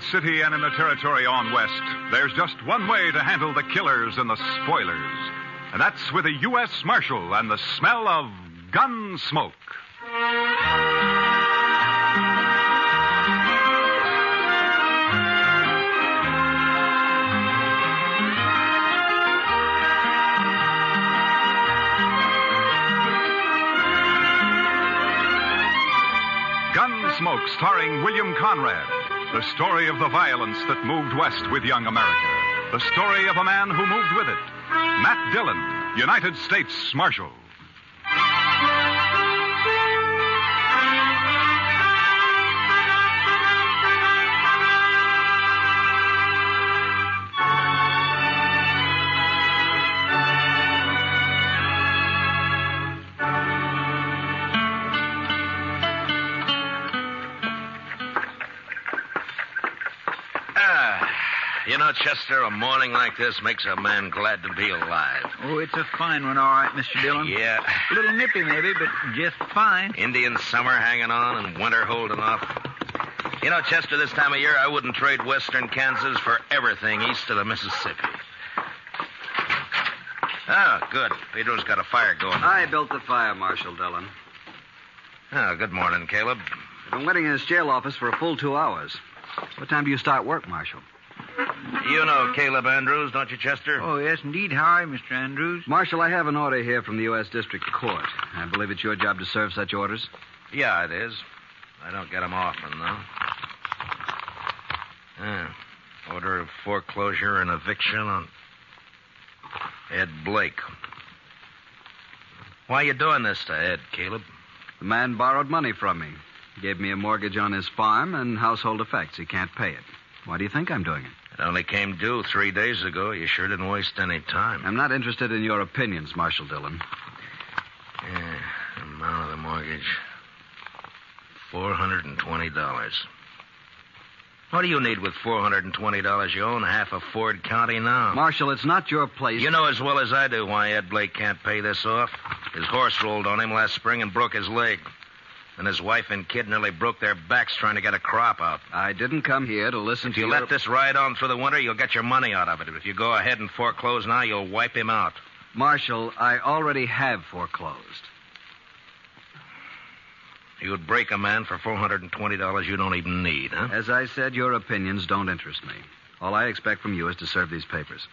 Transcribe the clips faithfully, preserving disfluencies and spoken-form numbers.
city and in the territory on west, there's just one way to handle the killers and the spoilers. And that's with a U S Marshal and the smell of gun smoke. Gunsmoke, starring William Conrad. The story of the violence that moved west with young America. The story of a man who moved with it. Matt Dillon, United States Marshal. You know, Chester, a morning like this makes a man glad to be alive. Oh, it's a fine one, all right, Mister Dillon. Yeah. A little nippy, maybe, but just fine. Indian summer hanging on and winter holding off. You know, Chester, this time of year, I wouldn't trade western Kansas for everything east of the Mississippi. Oh, good. Pedro's got a fire going. I built the fire, Marshal Dillon. Oh, good morning, Caleb. I've been waiting in his jail office for a full two hours. What time do you start work, Marshal? You know Caleb Andrews, don't you, Chester? Oh, yes, indeed. How are you, Mister Andrews? Marshal, I have an order here from the U S District Court. I believe it's your job to serve such orders. Yeah, it is. I don't get them often, though. Yeah. Order of foreclosure and eviction on Ed Blake. Why are you doing this to Ed, Caleb? The man borrowed money from me. Gave me a mortgage on his farm and household effects. He can't pay it. Why do you think I'm doing it? It only came due three days ago. You sure didn't waste any time. I'm not interested in your opinions, Marshal Dillon. Yeah, amount of the mortgage. four hundred twenty dollars. What do you need with four hundred twenty dollars? You own half of Ford County now. Marshal, it's not your place. You know as well as I do why Ed Blake can't pay this off. His horse rolled on him last spring and broke his leg. And his wife and kid nearly broke their backs trying to get a crop out. I didn't come here to listen if to you your... let this ride on through the winter, you'll get your money out of it. If you go ahead and foreclose now, you'll wipe him out. Marshal, I already have foreclosed. You'd break a man for four hundred twenty dollars you don't even need, huh? As I said, your opinions don't interest me. All I expect from you is to serve these papers.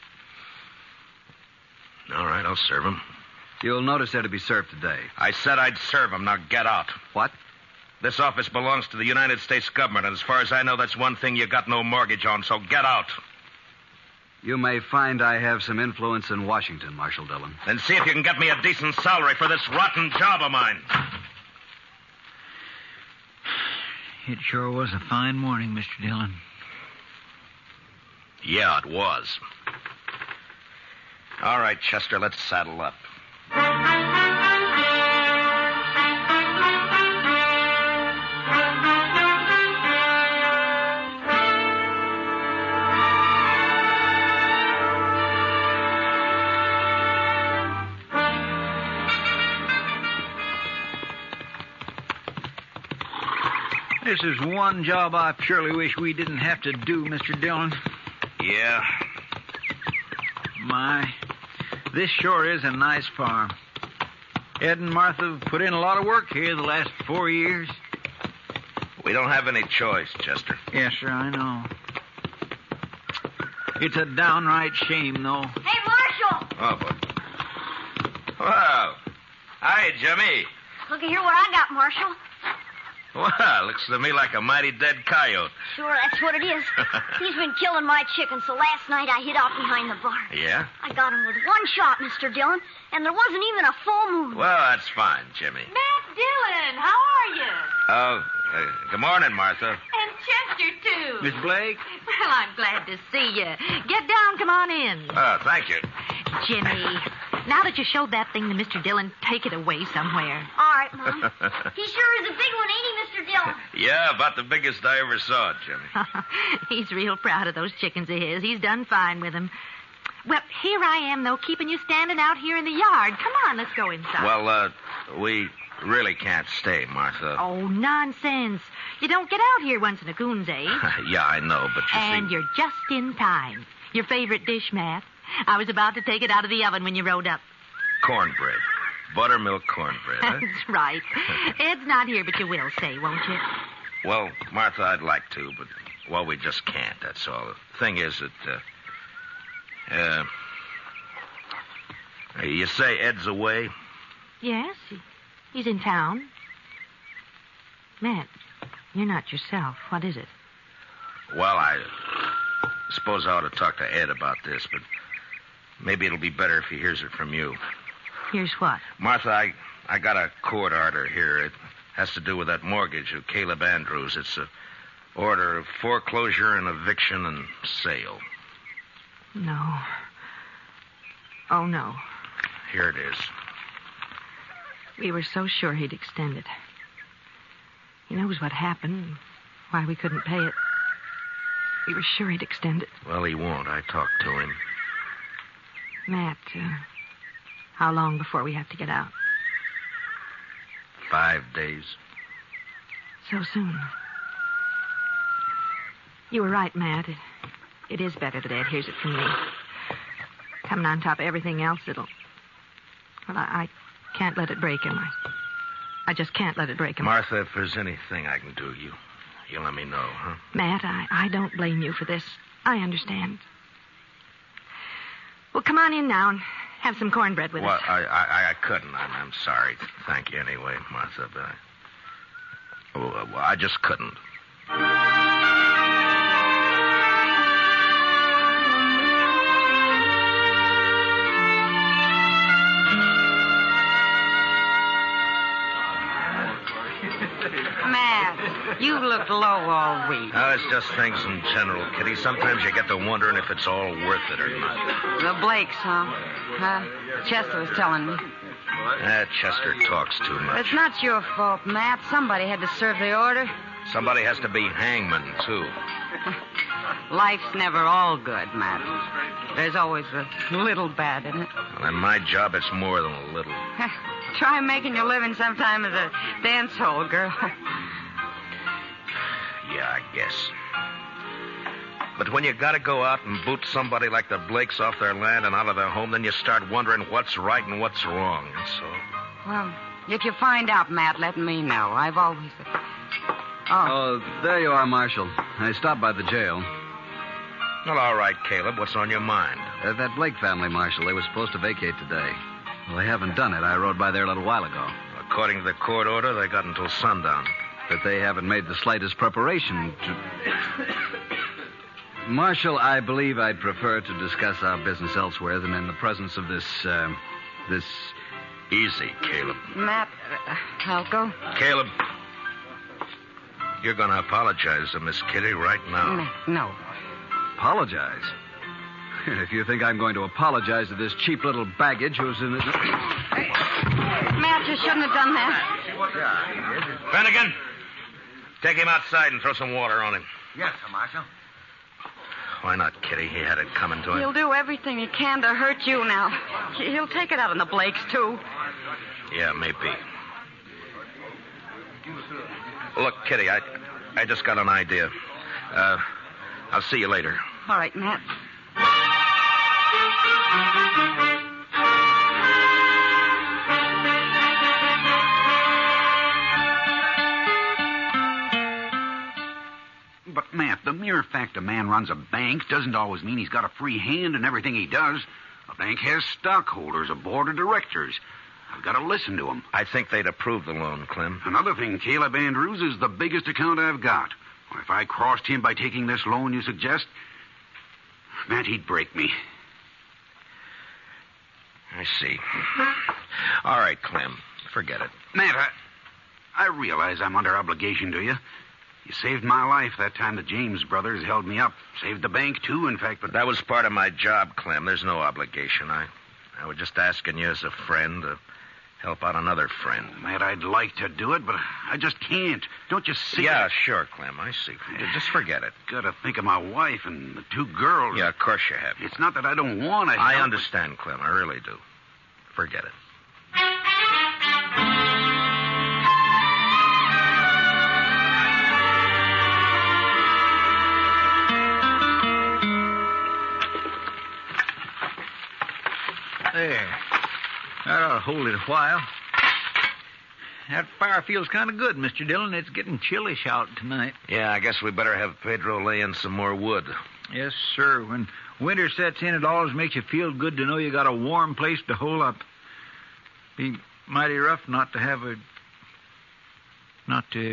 All right, I'll serve them. You'll notice they're to be served today. I said I'd serve them. Now get out. What? This office belongs to the United States government, and as far as I know, that's one thing you got no mortgage on, so get out. You may find I have some influence in Washington, Marshal Dillon. Then see if you can get me a decent salary for this rotten job of mine. It sure was a fine morning, Mister Dillon. Yeah, it was. All right, Chester, let's saddle up. This is one job I purely wish we didn't have to do, Mister Dillon. Yeah? My, this sure is a nice farm. Ed and Martha have put in a lot of work here the last four years. We don't have any choice, Chester. Yes, sir, I know. It's a downright shame, though. Hey, Marshal! Oh, boy. Wow. Hi, Jimmy. Look at here what I got, Marshal. Well, looks to me like a mighty dead coyote. Sure, that's what it is. He's been killing my chickens, so last night I hid out behind the barn. Yeah? I got him with one shot, Mister Dillon, and there wasn't even a full moon. Well, that's fine, Jimmy. Matt Dillon, how are you? Oh, uh, good morning, Martha. And Chester, too. Miss Blake? Well, I'm glad to see you. Get down, come on in. Oh, thank you. Jimmy, now that you showed that thing to Mister Dillon, take it away somewhere. All right, Mom. He sure is a big one, ain't he, Mister Dillon? Yeah, about the biggest I ever saw, Jimmy. He's real proud of those chickens of his. He's done fine with them. Well, here I am, though, keeping you standing out here in the yard. Come on, let's go inside. Well, uh, we really can't stay, Martha. Oh, nonsense. You don't get out here once in a coon's age. Yeah, I know, but you And see... you're just in time. Your favorite dish, Matt. I was about to take it out of the oven when you rode up. Cornbread. Buttermilk cornbread, huh? That's right. Ed's not here, but you will say, won't you? Well, Martha, I'd like to, but, well, we just can't, that's all. The thing is that, uh, uh, you say Ed's away? Yes, he, he's in town. Matt, you're not yourself. What is it? Well, I suppose I ought to talk to Ed about this, but maybe it'll be better if he hears it from you. Here's what? Martha, I, I got a court order here. It has to do with that mortgage of Caleb Andrews. It's a order of foreclosure and eviction and sale. No. Oh, no. Here it is. We were so sure he'd extend it. He knows what happened, why we couldn't pay it. We were sure he'd extend it. Well, he won't. I talked to him. Matt, uh, how long before we have to get out? Five days. So soon. You were right, Matt. It, it is better that Ed hears it from me. Coming on top of everything else, it'll... Well, I, I can't let it break him. I, I just can't let it break him. Martha, if there's anything I can do, you, you let me know, huh? Matt, I, I don't blame you for this. I understand. Well, come on in now and have some cornbread with well, us. I, I, I couldn't. I'm, I'm sorry. Thank you anyway, Martha, but I... Oh, well, I just couldn't. Matt, you've looked low all week. Oh, it's just things in general, Kitty. Sometimes you get to wondering if it's all worth it or not. The Blakes, huh? Huh? Chester was telling me. That Chester talks too much. It's not your fault, Matt. Somebody had to serve the order. Somebody has to be hangman, too. Life's never all good, Matt. There's always a little bad in it. Well, in my job, it's more than a little. Try making your living sometime as a dance hall girl. Yeah, I guess. But when you gotta go out and boot somebody like the Blakes off their land and out of their home, then you start wondering what's right and what's wrong, and so... Well, if you find out, Matt, let me know. I've always... Oh. Oh, there you are, Marshal. I stopped by the jail. Well, all right, Caleb. What's on your mind? Uh, that Blake family, Marshal, they were supposed to vacate today. Well, they haven't done it. I rode by there a little while ago. According to the court order, they got until sundown. But they haven't made the slightest preparation to... Marshal, I believe I'd prefer to discuss our business elsewhere than in the presence of this, uh, this... Easy, Caleb. Matt, uh, I'll go. Caleb, you're going to apologize to Miss Kitty right now. Matt, no. Apologize? If you think I'm going to apologize to this cheap little baggage who's in it... Matt, you shouldn't have done that. Finnegan, take him outside and throw some water on him. Yes, sir, Marshal. Why not, Kitty? He had it coming to him. He'll do everything he can to hurt you now. He'll take it out on the Blakes, too. Yeah, maybe. Look, Kitty, I, I just got an idea. Uh, I'll see you later. All right, Matt. But, Matt, the mere fact a man runs a bank doesn't always mean he's got a free hand in everything he does. A bank has stockholders, a board of directors. I've got to listen to them. I think they'd approve the loan, Clem. Another thing, Caleb Andrews is the biggest account I've got. If I crossed him by taking this loan you suggest, Matt, he'd break me. I see. All right, Clem. Forget it. Matt, I, I realize I'm under obligation to you. You saved my life that time the James brothers held me up. Saved the bank, too, in fact, but... That was part of my job, Clem. There's no obligation. I, I was just asking you as a friend to help out another friend. Matt, I'd like to do it, but I just can't. Don't you see? Yeah, sure, Clem. I see. Just forget it. Gotta think of my wife and the two girls. Yeah, of course you have. It's not that I don't want to I help, understand, Clem. I really do. Forget it. There. That ought to hold it a while. That fire feels kind of good, Mister Dillon. It's getting chillish out tonight. Yeah, I guess we better have Pedro lay in some more wood. Yes, sir. When winter sets in, it always makes you feel good to know you got a warm place to hole up. Be mighty rough not to have a... not to...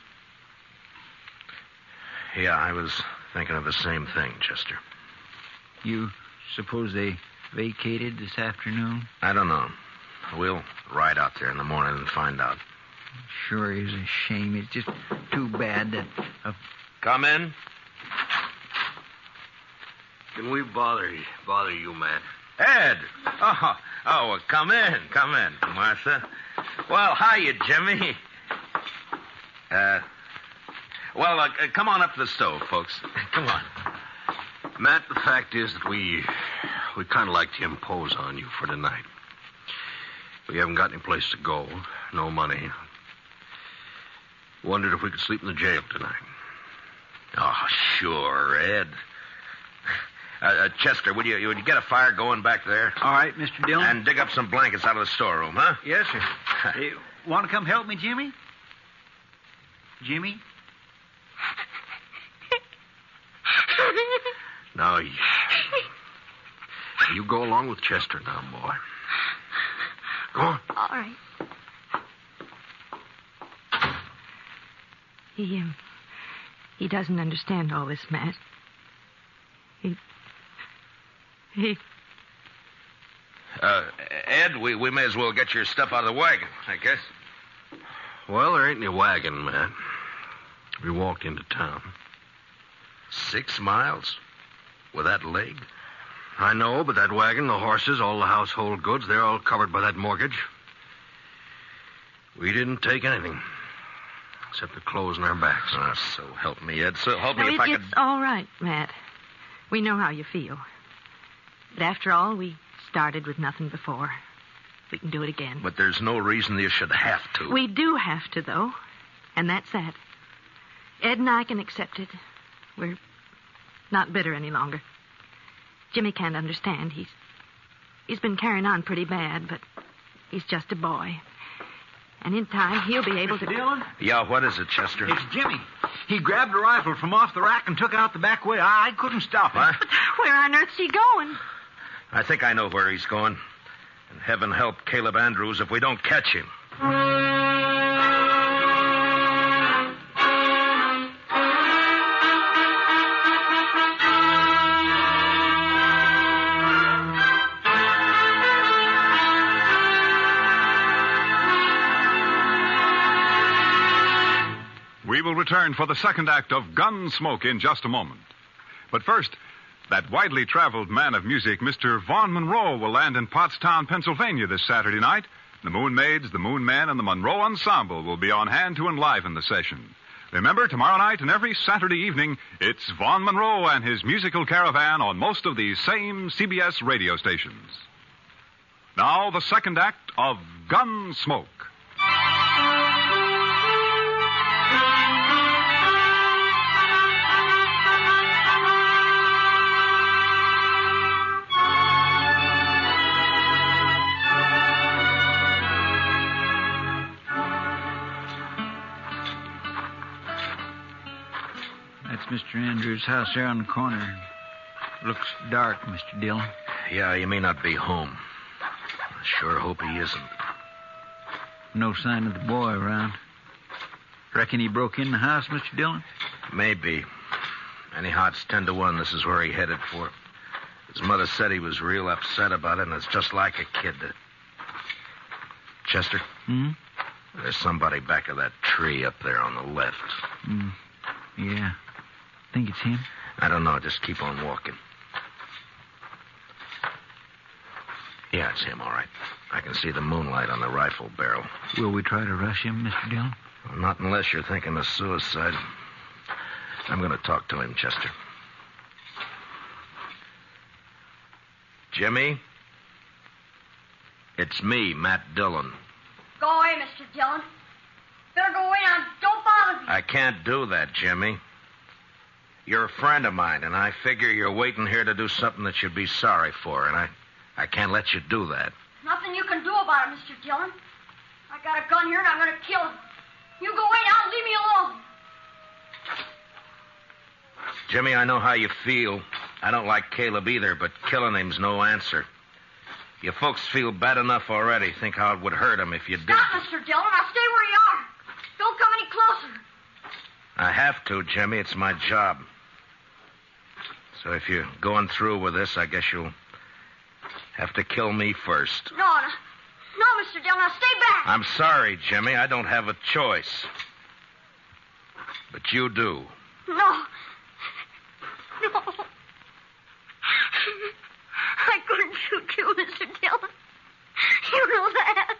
Yeah, I was thinking of the same thing, Chester. You suppose they vacated this afternoon? I don't know. We'll ride out there in the morning and find out. Sure is a shame. It's just too bad that... Uh... Come in. Can we bother you, bother you, Matt? Ed! Oh, oh, well, come in, come in, Martha. Well, hiya, Jimmy. Uh, well, uh, come on up to the stove, folks. Come on. Matt, the fact is that we, we kind of like to impose on you for tonight. We haven't got any place to go, no money. Wondered if we could sleep in the jail tonight. Oh, sure, Ed. Uh, uh, Chester, would you, would you get a fire going back there? All right, Mister Dillon. And dig up some blankets out of the storeroom, huh? Yes, sir. Hey, want to come help me, Jimmy? Jimmy? Now, you, you go along with Chester now, boy. Go on. All right. He, um, he doesn't understand all this, Matt. He... He... Uh, Ed, we, we may as well get your stuff out of the wagon, I guess. Well, there ain't any wagon, Matt. We walked into town. Six miles? With that leg? I know, but that wagon, the horses, all the household goods, they're all covered by that mortgage. We didn't take anything. Except the clothes on our backs. Oh, so help me, Ed. So help No, me if it, I it's could... all right, Matt. We know how you feel. But after all, we started with nothing before. We can do it again. But there's no reason you should have to. We do have to, though. And that's that. Ed and I can accept it. We're not bitter any longer. Jimmy can't understand. He's he's been carrying on pretty bad, but he's just a boy. And in time, he'll be able to... Dillon? Yeah, what is it, Chester? It's Jimmy. He grabbed a rifle from off the rack and took out the back way. I, I couldn't stop him. What? But where on earth's he going? I think I know where he's going. And heaven help Caleb Andrews if we don't catch him. We will return for the second act of Gunsmoke in just a moment. But first, that widely traveled man of music, Mister Vaughn Monroe, will land in Pottstown, Pennsylvania this Saturday night. The Moon Maids, the Moon Men, and the Monroe Ensemble will be on hand to enliven the session. Remember, tomorrow night and every Saturday evening, it's Vaughn Monroe and his musical caravan on most of these same C B S radio stations. Now, the second act of Gunsmoke. That's Mister Andrews' house there on the corner. Looks dark, Mister Dillon. Yeah, he may not be home. I sure hope he isn't. No sign of the boy around. Reckon he broke in the house, Mister Dillon? Maybe. Anyhow, it's ten to one. This is where he headed for. His mother said he was real upset about it, and it's just like a kid. To... Chester? Hmm? There's somebody back of that tree up there on the left. Hmm. Yeah. Think it's him? I don't know. Just keep on walking. Yeah, it's him, all right. I can see the moonlight on the rifle barrel. Will we try to rush him, Mister Dillon? Well, not unless you're thinking of suicide. I'm going to talk to him, Chester. Jimmy? It's me, Matt Dillon. Go away, Mister Dillon. Better go away now. Don't bother me. I can't do that, Jimmy. You're a friend of mine, and I figure you're waiting here to do something that you'd be sorry for, and I I can't let you do that. Nothing you can do about it, Mister Dillon. I got a gun here and I'm going to kill him. You go away now and leave me alone. Jimmy, I know how you feel. I don't like Caleb either, but killing him's no answer. You folks feel bad enough already. Think how it would hurt him if you did. Stop, Mister Dillon. I'll stay where you are. Don't come any closer. I have to, Jimmy. It's my job. So if you're going through with this, I guess you'll have to kill me first. No, no. No, Mister Dillon. Now stay back. I'm sorry, Jimmy. I don't have a choice. But you do. No. No. I couldn't shoot you, Mister Dillon. You know that.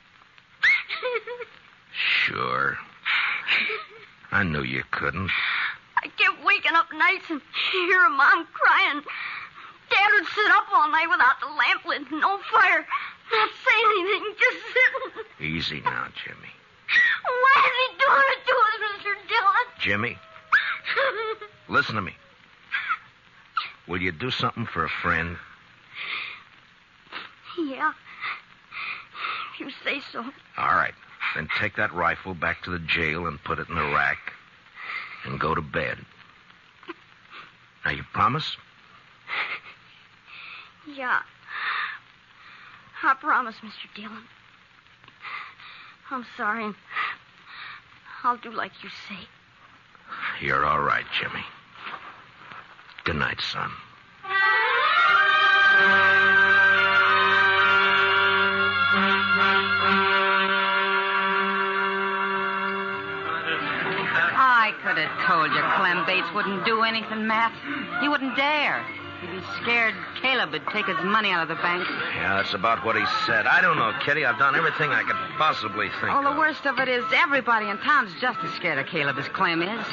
Sure. I knew you couldn't. I kept waking up nights and hear Mom crying. Dad would sit up all night without the lamp lit, no fire, not saying anything, just sitting. Easy now, Jimmy. Why is he doing it to us, Mister Dillon? Jimmy, listen to me. Will you do something for a friend? Yeah. If you say so. All right. Then take that rifle back to the jail and put it in the rack and go to bed. Now, you promise? Yeah. I promise, Mister Dillon. I'm sorry, and I'll do like you say. You're all right, Jimmy. Good night, son. I could have told you Clem Bates wouldn't do anything, Matt. He wouldn't dare. He'd be scared Caleb would take his money out of the bank. Yeah, that's about what he said. I don't know, Kitty. I've done everything I could possibly think Oh, the of. worst of it is everybody in town's just as scared of Caleb as Clem is.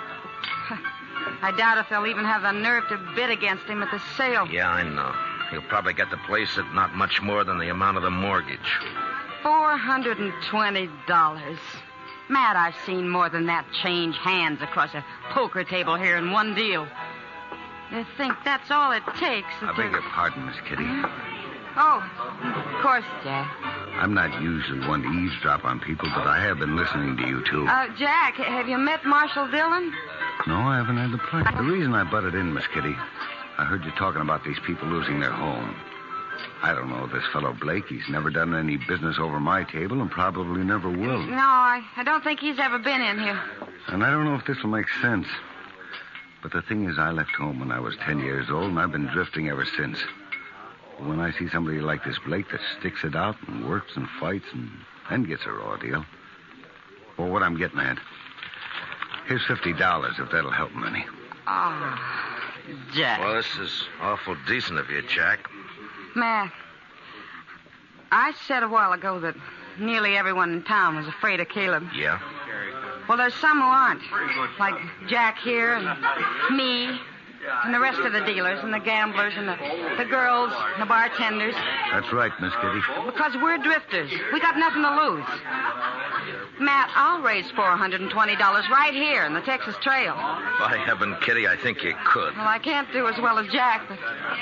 I doubt if they'll even have the nerve to bid against him at the sale. Yeah, I know. He'll probably get the place at not much more than the amount of the mortgage. Four hundred and twenty dollars. Matt, I've seen more than that change hands across a poker table here in one deal. You think that's all it takes? I beg your pardon, Miss Kitty. Oh, of course, Jack. I'm not usually one to eavesdrop on people, but I have been listening to you, too. Uh, Jack, have you met Marshall Dillon? No, I haven't had the pleasure. The reason I butted in, Miss Kitty, I heard you talking about these people losing their home. I don't know this fellow Blake. He's never done any business over my table and probably never will. No, I, I don't think he's ever been in here. And I don't know if this will make sense. But the thing is, I left home when I was ten years old, and I've been drifting ever since. When I see somebody like this Blake that sticks it out and works and fights and then gets a raw deal. Well, what I'm getting at. Here's fifty dollars if that'll help him any. Oh, Jack. Well, this is awful decent of you, Jack. Matt, I said a while ago that nearly everyone in town was afraid of Caleb. Yeah? Well, there's some who aren't. Like Jack here and me and the rest of the dealers and the gamblers and the, the girls and the bartenders. That's right, Miss Kitty. Because we're drifters. We got nothing to lose. Matt, I'll raise four hundred twenty dollars right here in the Texas Trail. By heaven, Kitty, I think you could. Well, I can't do as well as Jack, but...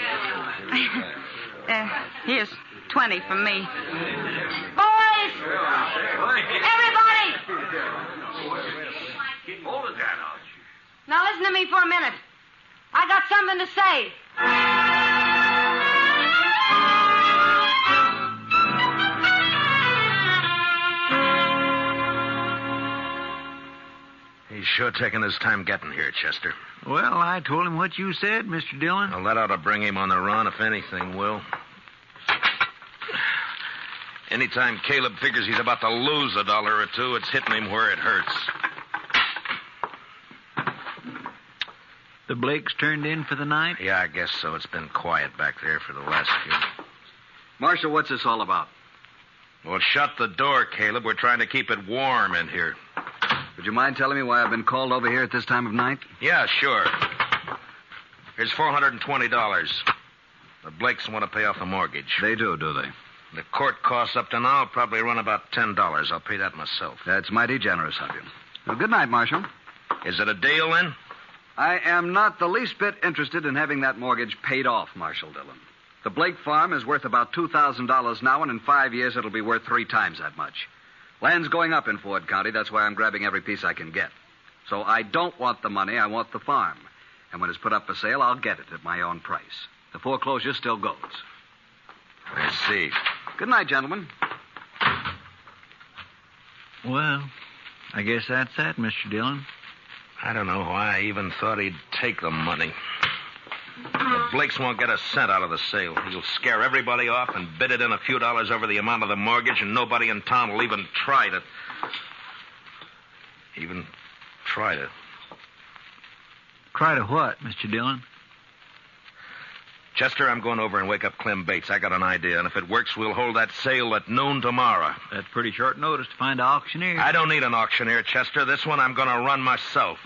uh, here's twenty from me. Boys! Everybody! Now listen to me for a minute. I got something to say. He's sure taking his time getting here, Chester. Well, I told him what you said, Mister Dillon. Well, that ought to bring him on the run, if anything will. Anytime Caleb figures he's about to lose a dollar or two, it's hitting him where it hurts. The Blakes turned in for the night? Yeah, I guess so. It's been quiet back there for the last few. Marshal, what's this all about? Well, shut the door, Caleb. We're trying to keep it warm in here. Would you mind telling me why I've been called over here at this time of night? Yeah, sure. Here's four hundred twenty dollars. The Blakes want to pay off the mortgage. They do, do they? The court costs up to now will probably run about ten dollars. I'll pay that myself. That's mighty generous of you. Well, good night, Marshal. Is it a deal, then? I am not the least bit interested in having that mortgage paid off, Marshal Dillon. The Blake farm is worth about two thousand dollars now, and in five years it'll be worth three times that much. Land's going up in Ford County. That's why I'm grabbing every piece I can get. So I don't want the money. I want the farm. And when it's put up for sale, I'll get it at my own price. The foreclosure still goes. I see. Good night, gentlemen. Well, I guess that's that, Mister Dillon. I don't know why I even thought he'd take the money. The Blakes won't get a cent out of the sale. He'll scare everybody off and bid it in a few dollars over the amount of the mortgage, and nobody in town will even try to... Even try to... Try to what, Mister Dillon? Chester, I'm going over and wake up Clem Bates. I got an idea, and if it works, we'll hold that sale at noon tomorrow. That's pretty short notice to find an auctioneer. I don't need an auctioneer, Chester. This one I'm going to run myself.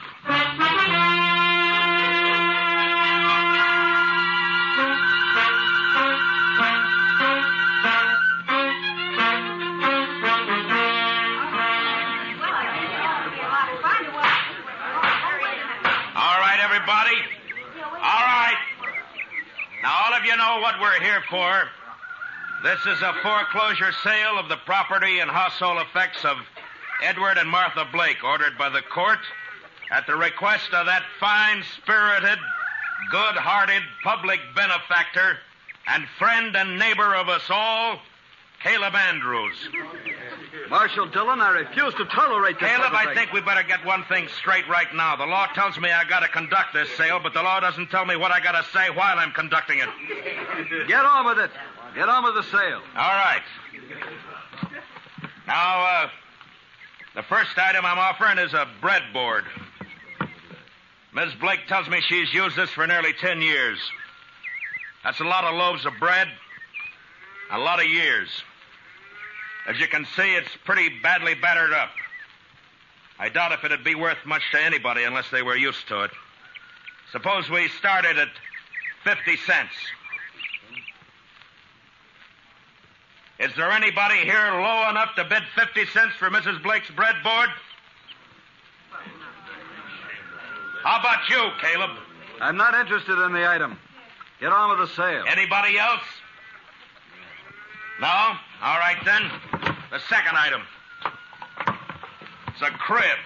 All right, everybody. All right. Now, all of you know what we're here for. This is a foreclosure sale of the property and household effects of Edward and Martha Blake, ordered by the court at the request of that fine-spirited, good-hearted public benefactor and friend and neighbor of us all, Caleb Andrews. Marshal Dillon, I refuse to tolerate this. Caleb, I think we better get one thing straight right now. The law tells me I got to conduct this sale, but the law doesn't tell me what I got to say while I'm conducting it. Get on with it. Get on with the sale. All right. Now, uh, the first item I'm offering is a breadboard. Miss Blake tells me she's used this for nearly ten years. That's a lot of loaves of bread, a lot of years. As you can see, it's pretty badly battered up. I doubt if it'd be worth much to anybody unless they were used to it. Suppose we started at fifty cents. Is there anybody here low enough to bid fifty cents for Missus Blake's breadboard? How about you, Caleb? I'm not interested in the item. Get on with the sale. Anybody else? No? All right, then. The second item. It's a crib.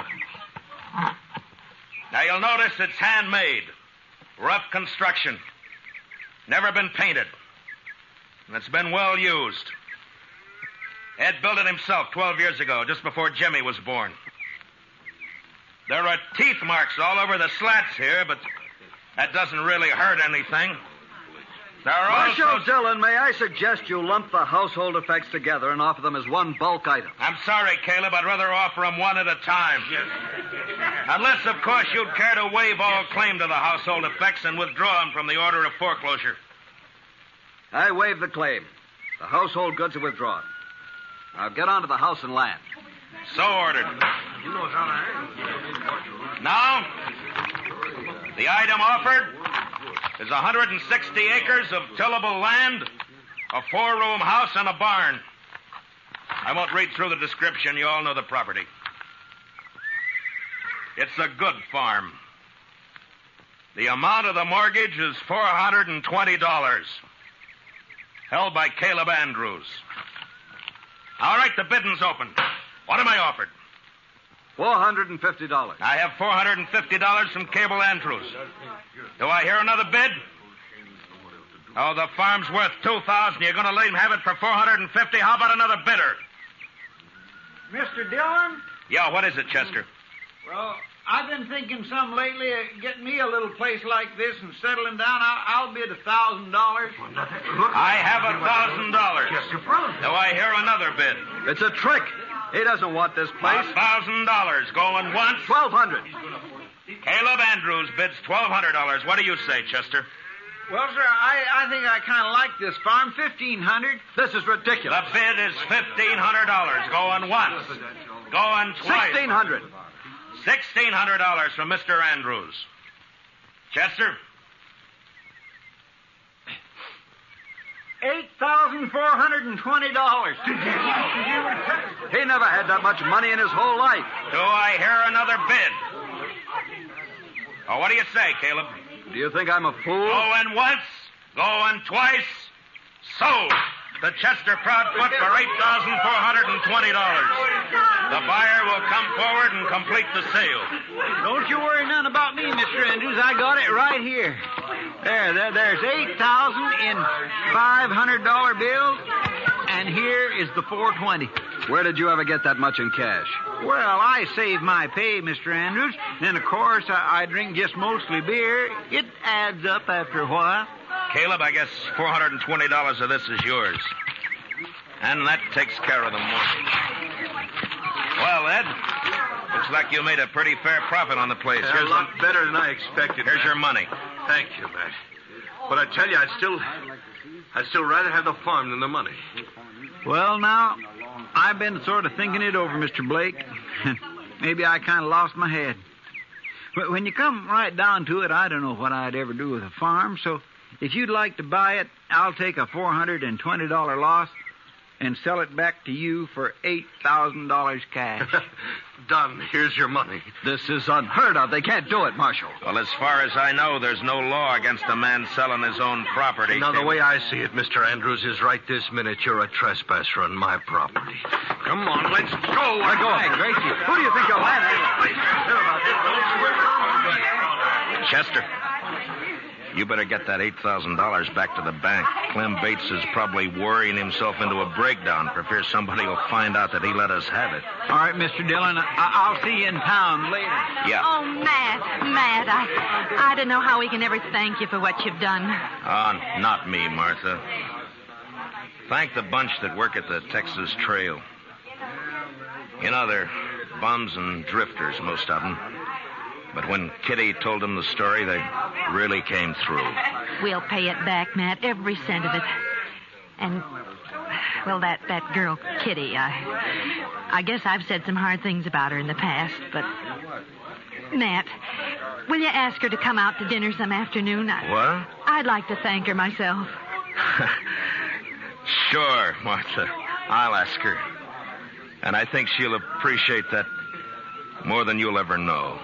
Now, you'll notice it's handmade. Rough construction. Never been painted. And it's been well used. Ed built it himself twelve years ago, just before Jimmy was born. There are teeth marks all over the slats here, but that doesn't really hurt anything. There are Marshal also... Dillon, may I suggest you lump the household effects together and offer them as one bulk item? I'm sorry, Caleb. I'd rather offer them one at a time. Unless, of course, you'd care to waive all claim to the household effects and withdraw them from the order of foreclosure. I waive the claim. The household goods are withdrawn. Now get on to the house and land. So ordered. Now, the item offered is one hundred sixty acres of tillable land, a four-room house, and a barn. I won't read through the description. You all know the property. It's a good farm. The amount of the mortgage is four hundred twenty dollars, held by Caleb Andrews. All right, the bidding's open. What am I offered? four hundred fifty dollars. I have four hundred fifty dollars from Caleb Andrews. Do I hear another bid? Oh, the farm's worth two thousand dollars. You're going to let him have it for four hundred fifty dollars? How about another bidder? Mister Dillon? Yeah, what is it, Chester? Well, I've been thinking some lately of getting me a little place like this and settling down. I'll, I'll bid a thousand dollars. I have a thousand dollars. Do I hear another bid? It's a trick. He doesn't want this place. A thousand dollars. Going once? Twelve hundred. Caleb Andrews bids twelve hundred dollars. What do you say, Chester? Well, sir, I, I think I kind of like this farm. Fifteen hundred. This is ridiculous. The bid is fifteen hundred dollars. Going once. Going twice. Sixteen hundred. Sixteen hundred dollars from Mister Andrews. Chester? Eight thousand four hundred and twenty dollars. He never had that much money in his whole life. Do I hear another bid? Oh, what do you say, Caleb? Do you think I'm a fool? Going once, going twice, Sold. The Chester Proudfoot for eight thousand four hundred twenty dollars. The buyer will come forward and complete the sale. Don't you worry none about me, Mister Andrews. I got it right here. There, there, there's eight thousand in five hundred dollar bills, and here is the four twenty. Where did you ever get that much in cash? Well, I save my pay, Mister Andrews. Then, of course, I, I drink just mostly beer. It adds up after a while. Caleb, I guess four hundred twenty dollars of this is yours. And that takes care of the mortgage. Well, Ed, looks like you made a pretty fair profit on the place. Yeah, Here's a lot the... better than I expected. Here's Matt. your money. Thank you, Matt. But I tell you, I'd still, I'd still rather have the farm than the money. Well, now, I've been sort of thinking it over, Mister Blake. Maybe I kind of lost my head. But when you come right down to it, I don't know what I'd ever do with a farm, so if you'd like to buy it, I'll take a four hundred twenty dollars loss and sell it back to you for eight thousand dollars cash. Done. Here's your money. This is unheard of. They can't do it, Marshal. Well, as far as I know, there's no law against a man selling his own property. Now, the way I see it, Mister Andrews, is right this minute you're a trespasser on my property. Come on, let's go. Let go of me, Gracie. Who do you think you're laughing at? Chester, you better get that eight thousand dollars back to the bank. Clem Bates is probably worrying himself into a breakdown for fear somebody will find out that he let us have it. All right, Mister Dillon, I- I'll see you in town later. Yeah. Oh, Matt, Matt, I, I don't know how we can ever thank you for what you've done. Ah, uh, not me, Martha. Thank the bunch that work at the Texas Trail. You know, they're bums and drifters, most of them. But when Kitty told them the story, they really came through. We'll pay it back, Matt, every cent of it. And, well, that, that girl, Kitty, I, I guess I've said some hard things about her in the past, but... Matt, will you ask her to come out to dinner some afternoon? I, What? I'd like to thank her myself. Sure, Martha. I'll ask her. And I think she'll appreciate that more than you'll ever know.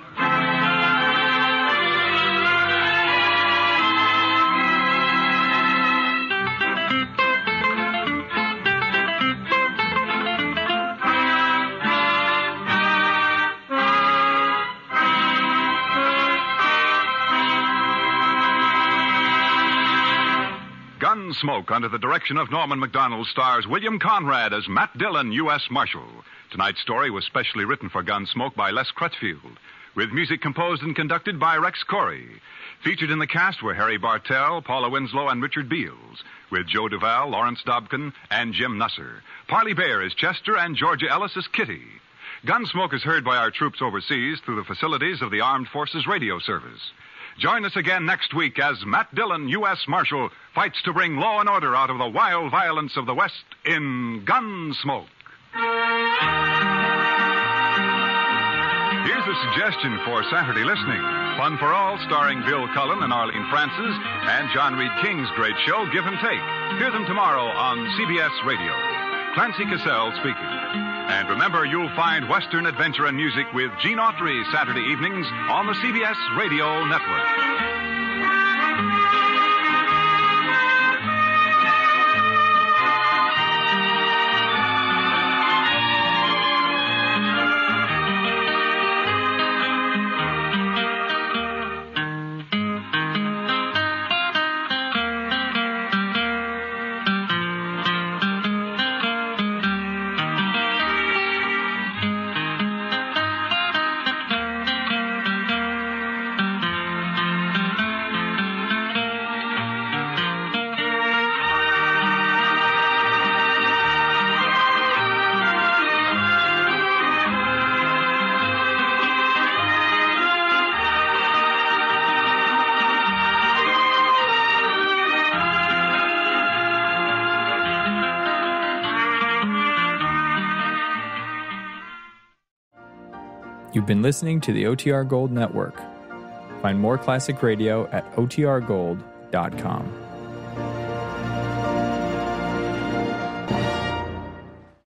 Gunsmoke, under the direction of Norman Macdonald, stars William Conrad as Matt Dillon, U S Marshal. Tonight's story was specially written for Gunsmoke by Les Crutchfield, with music composed and conducted by Rex Corey. Featured in the cast were Harry Bartell, Paula Winslow, and Richard Beals, with Joe Duvall, Lawrence Dobkin, and Jim Nusser. Parley Bear is Chester, and Georgia Ellis is Kitty. Gunsmoke is heard by our troops overseas through the facilities of the Armed Forces Radio Service. Join us again next week as Matt Dillon, U S Marshal, fights to bring law and order out of the wild violence of the West in Gunsmoke. Here's a suggestion for Saturday listening. Fun for All, starring Bill Cullen and Arlene Francis, and John Reed King's great show, Give and Take. Hear them tomorrow on C B S Radio. Clancy Cassell speaking. And remember, you'll find Western adventure and music with Gene Autry Saturday evenings on the C B S Radio Network. You've been listening to the O T R Gold Network. Find more classic radio at O T R gold dot com.